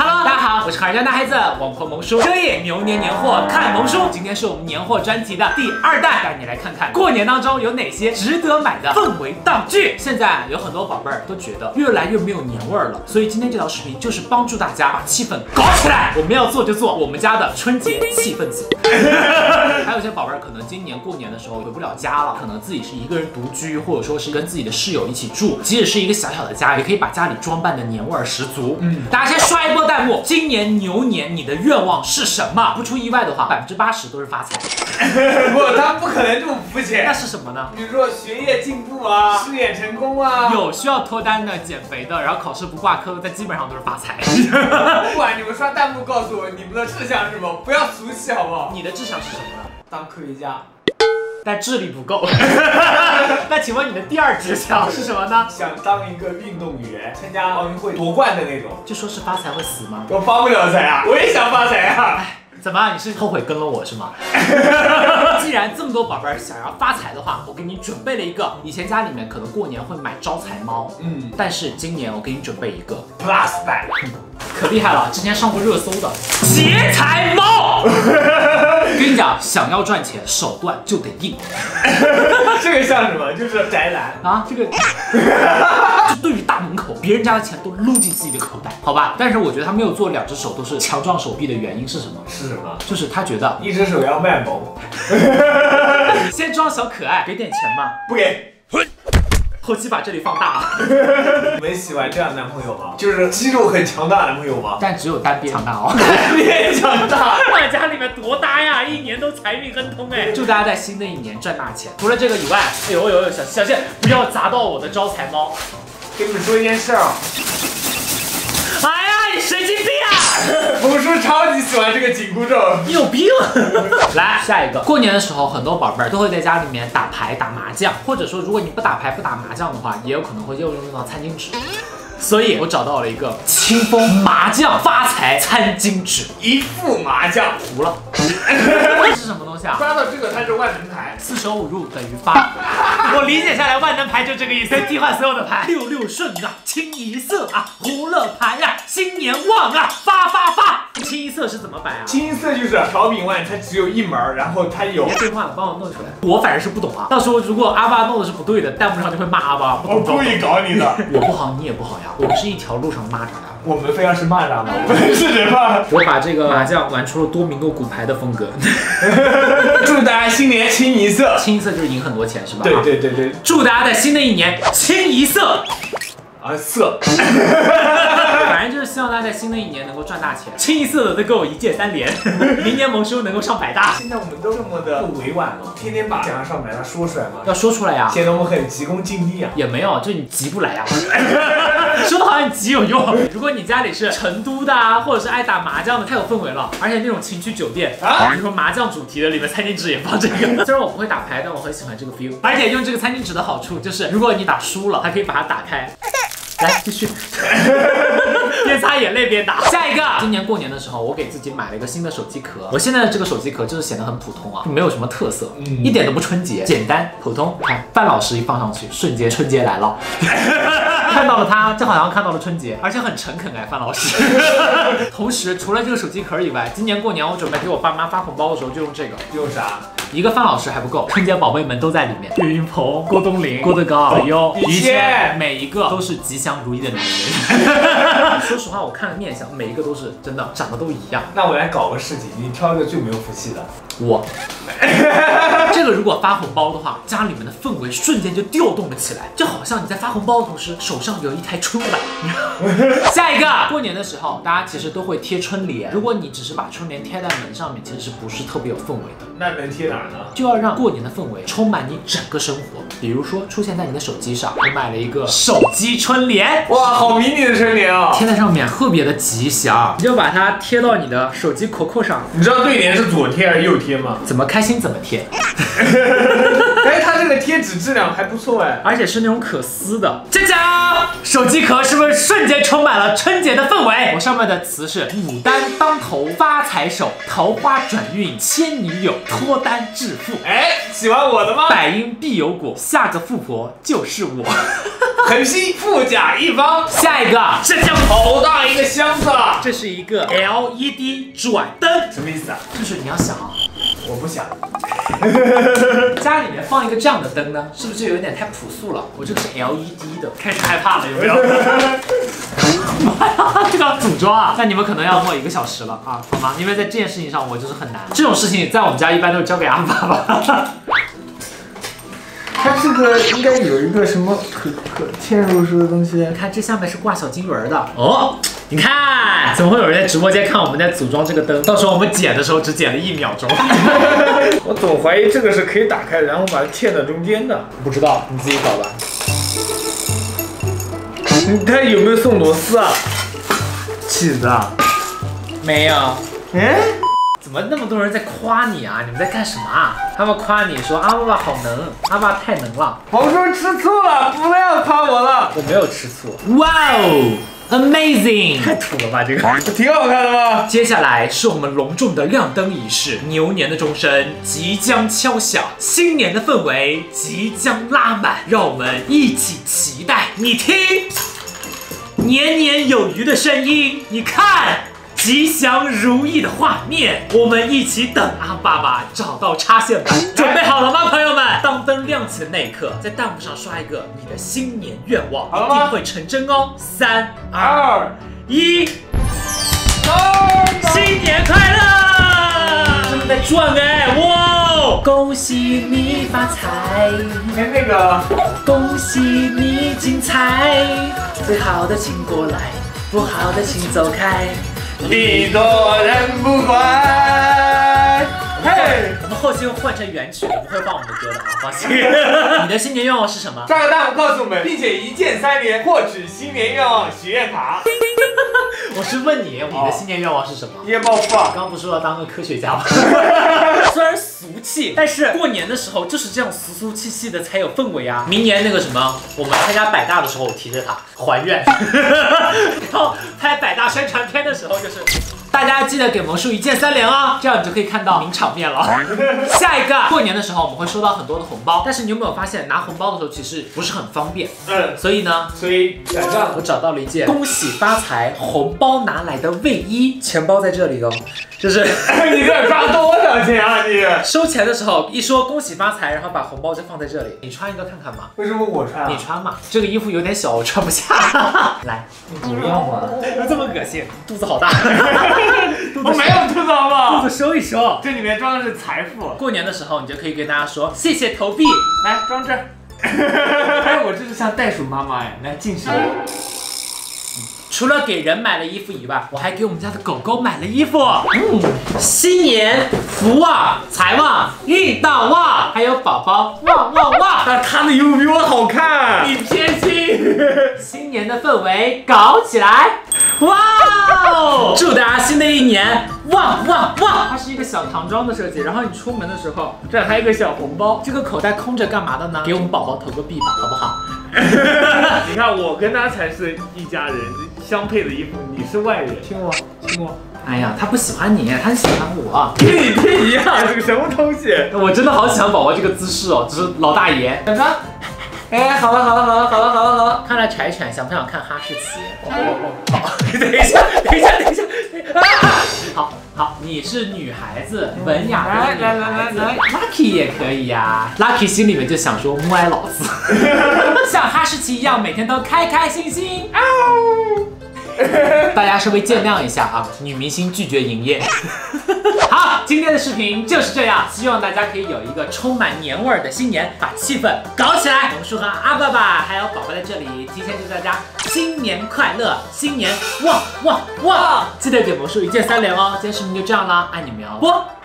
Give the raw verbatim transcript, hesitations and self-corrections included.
Hello， 大家好，我是海家男孩子王婆萌叔。这里牛年年货看萌叔，今天是我们年货专题的第二弹，带你来看看过年当中有哪些值得买的氛围道具。现在有很多宝贝儿都觉得越来越没有年味儿了，所以今天这条视频就是帮助大家把气氛搞起来。我们要做就做我们家的春节气氛组。还有些宝贝儿可能今年过年的时候回不了家了，可能自己是一个人独居，或者说是跟自己的室友一起住，即使是一个小小的家，也可以把家里装扮的年味儿十足。嗯，大家先刷一波弹幕，今年牛年你的愿望是什么？不出意外的话，百分之八十都是发财。 不，他不可能这么肤浅。 那是什么呢？ 比如说学业进步啊，事业成功啊， 有需要脱单的、减肥的，然后考试不挂科的，但基本上都是发财。 不管你们刷弹幕告诉我你们的志向是什么，不要俗气好不好？ 你的志向是什么呢？ 当科学家。 但智力不够。那请问你的第二志向是什么呢？ 想当一个运动员，参加奥运会夺冠的那种。 就说是发财会死吗？ 我发不了财啊，我也想发财啊。 怎么？你是后悔跟了我是吗？既然这么多宝贝儿想要发财的话，我给你准备了一个。以前家里面可能过年会买招财猫，嗯，但是今年我给你准备一个 Plus 版， 可厉害了，之前上过热搜的劫财猫。跟你讲，想要赚钱，手段就得硬。 这个像什么？就是宅男啊，这个就对于大门口，别人家的钱都撸进自己的口袋，好吧？但是我觉得他没有做两只手都是强壮手臂的原因是什么？ 是什么？ 就是他觉得一只手要卖萌。 先装小可爱，给点钱嘛？ 不给。 后期把这里放大了。 你们喜欢这样的男朋友吗？就是肌肉很强大的男朋友吗？ 但只有单边强大哦。 单边强大， 那家里面多大呀？一年都财运亨通哎！祝大家在新的一年赚大钱。除了这个以外，哎呦呦呦，小小心不要砸到我的招财猫。 跟你们说一件事啊。 哎呀，你神经病啊！ 萌叔超级喜欢这个紧箍咒， 你有病！来下一个，过年的时候，很多宝贝儿都会在家里面打牌、打麻将，或者说如果你不打牌、不打麻将的话，也有可能会又用到餐巾纸。所以我找到了一个清风麻将发财餐巾纸， 一副麻将糊了。这是什么东西啊？ 刷到这个它是万能牌， 四舍五入等于八。我理解下来，万能牌就这个意思，替换所有的牌，六六顺啊，清一色啊，胡乐牌啊，新年旺啊，发发发。清一色是怎么摆啊？ 清一色就是条饼万，它只有一门，然后它有。 别废话了，帮我弄出来。我反正是不懂啊，到时候如果阿爸弄的是不对的，弹幕上就会骂阿爸不懂。 我故意搞你的。 我不好，你也不好呀，我们是一条路上蚂蚱的。 我们非要是蚂蚱吗？我们是人吗？ 我把这个麻将玩出了多米诺骨牌的风格。 祝大家新年清一色， 清一色就是赢很多钱是吧？ 对对对对。 祝大家在新的一年清一色。 啊色， 反正就是希望大家在新的一年能够赚大钱，清一色的都给我一键三连，明年萌叔能够上百大。 现在我们都这么的不委婉了，天天把想要上百大说出来嘛， 要说出来呀， 显得我们很急功近利啊。也没有，就你急不来呀。说的好像你急有用。如果你家里是成都的啊，或者是爱打麻将的，太有氛围了。而且那种情趣酒店啊，比如说麻将主题的，里面餐巾纸也放这个。虽然我不会打牌，但我很喜欢这个 feel。而且用这个餐巾纸的好处就是，如果你打输了，还可以把它打开。来继续，边擦眼泪边打。下一个，今年过年的时候，我给自己买了一个新的手机壳。我现在的这个手机壳就是显得很普通啊，没有什么特色，嗯、一点都不春节，简单普通。看范老师一放上去，瞬间春节来了。看到了他，就好像看到了春节，而且很诚恳哎，范老师。同时，除了这个手机壳以外，今年过年我准备给我爸妈发红包的时候就用这个。 用啥？ 一个范老师还不够，春节宝贝们都在里面。岳云鹏、郭冬临、郭德纲、葛优、于谦，每一个都是吉祥如意的男人。说实话，我看了面相，每一个都是真的长得都一样。 那我来搞个事情，你挑一个最没有福气的。 我。这个如果发红包的话，家里面的氛围瞬间就调动了起来，就好像你在发红包的同时，手上有一台春晚。下一个，过年的时候，大家其实都会贴春联。如果你只是把春联贴在门上面，其实是不是特别有氛围的？ 那能贴哪儿呢？ 就要让过年的氛围充满你整个生活。比如说出现在你的手机上，我买了一个手机春联， 哇，好迷你的春联啊！ 贴在上面特别的吉祥，你就把它贴到你的手机壳壳上。 你知道对联是左贴还是右贴吗？ 怎么开心怎么贴。 哎，它这个贴纸质量还不错哎， 而且是那种可撕的。锵锵，手机壳是不是瞬间充满了春节的氛围？我上面的词是牡丹当头发财手，桃花转运牵女友，脱单致富。 哎，喜欢我的吗？ 百因必有果，下个富婆就是我。 横批富甲一方。 下一个，这箱好大一个箱子啊！ 这是一个 L E D 转灯， 什么意思啊？ 就是你要想啊， 我不想。 家里面放一个这样的灯呢，是不是就有点太朴素了？我这个是 L E D 的，开始害怕了，有没有？这个组装啊，那你们可能要跟我一个小时了啊，好吗？因为在这件事情上我就是很难，这种事情在我们家一般都是交给阿爸爸。 它这个应该有一个什么可可嵌入式的东西。 你看这下面是挂小金轮的哦。你看，怎么会有人在直播间看我们在组装这个灯？到时候我们剪的时候只剪了一秒钟。 我总怀疑这个是可以打开，然后把它嵌在中间的。 不知道，你自己搞吧。 他有没有送螺丝啊？起子啊？ 没有。 哎， 怎么那么多人在夸你啊？你们在干什么啊？他们夸你说阿爸爸好能，阿爸太能了。 我说吃醋了，不要夸我了。 我没有吃醋。哇哦 ，amazing！ 太土了吧这个？ 挺好看的吧？ 接下来是我们隆重的亮灯仪式，牛年的钟声即将敲响，新年的氛围即将拉满，让我们一起期待。你听，年年有余的声音，你看。吉祥如意的画面，我们一起等阿爸爸找到插线板。准备好了吗，朋友们？当灯亮起的那一刻，在弹幕上刷一个你的新年愿望，一定会成真哦！三、二、一，新年快乐！真的在转哎，哇！恭喜你发财！ 你看那个， 恭喜你精彩！最好的请过来，不好的请走开。 礼多人不怪。嘿， 我们后期会换成原曲，我们会放我们的歌的啊，放心。你的新年愿望是什么？ 刷个弹幕告诉我们，并且一键三连获取新年愿望许愿卡。 我是问你，你的新年愿望是什么？ 夜暴富啊！ 刚不是说要当个科学家吗？虽然俗气，但是过年的时候就是这样俗俗气气的才有氛围啊。明年那个什么，我们参加百大的时候，我提着它还愿，然后拍百大宣传片的时候就是。大家记得给萌叔一键三连哦，这样你就可以看到名场面了。下一个，过年的时候我们会收到很多的红包，但是你有没有发现拿红包的时候其实不是很方便？嗯，所以呢， 所以晚上我找到了一件恭喜发财红包拿来的卫衣，钱包在这里哦，就是你这刷多少钱啊你？ 收钱的时候一说恭喜发财，然后把红包就放在这里，你穿一个看看嘛。 为什么我穿啊？ 你穿嘛，这个衣服有点小，我穿不下。来， 你不要嘛， 这么恶心，肚子好大。 我没有吐槽吧？ 肚子收一收， 这里面装的是财富。 过年的时候，你就可以跟大家说谢谢投币， 来装这儿。哎，我这是像袋鼠妈妈哎，来进去。 除了给人买了衣服以外，我还给我们家的狗狗买了衣服。嗯，新年福旺财旺运到旺，还有宝宝旺旺旺。 但他的衣服比我好看， 你偏心。新年的氛围搞起来！哇哦！祝大家新的一年旺旺旺！它是一个小唐装的设计，然后你出门的时候，这还有一个小红包。这个口袋空着干嘛的呢？给我们宝宝投个币吧，好不好？ 你看我跟他才是一家人，相配的衣服，你是外人，亲我，亲我。 哎呀，他不喜欢你，他喜欢我， 跟你不一样，这个什么东西？ 我真的好喜欢宝宝这个姿势哦，只是老大爷。 等着。哎，好了好了好了好了好了好了， 看来柴犬想不想看哈士奇？好，等一下等一下等一下，好好，你是女孩子，文雅的女孩子 ，Lucky 也可以呀。Lucky 心里面就想说，母爱老子，像哈士奇一样，每天都开开心心。大家稍微见谅一下啊，女明星拒绝营业。好，今天的视频就是这样，希望大家可以有一个充满年味儿的新年，把气氛搞起来。萌叔和阿爸爸还有宝宝在这里，提前祝大家新年快乐，新年旺旺旺！记得给萌叔一键三连哦。今天视频就这样啦，爱你们哟，啵。